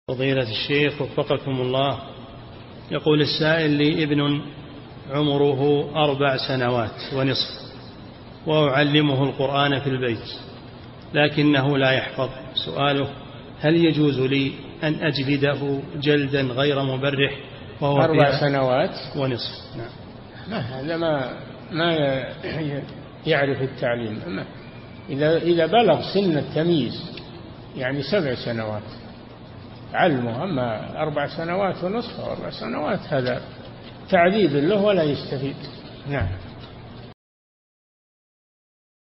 فضيلة الشيخ وفقكم الله، يقول السائل: لي ابن عمره 4 سنوات ونصف، وأعلمه القرآن في البيت لكنه لا يحفظ. سؤاله: هل يجوز لي أن أجلده جلدا غير مبرح وهو 4 سنوات ونصف؟ نعم. هذا ما يعرف التعليم. إذا بلغ سن التمييز يعني 7 سنوات علمه، أما 4 سنوات ونصف أو 4 سنوات هذا تعذيب له ولا يستفيد. نعم.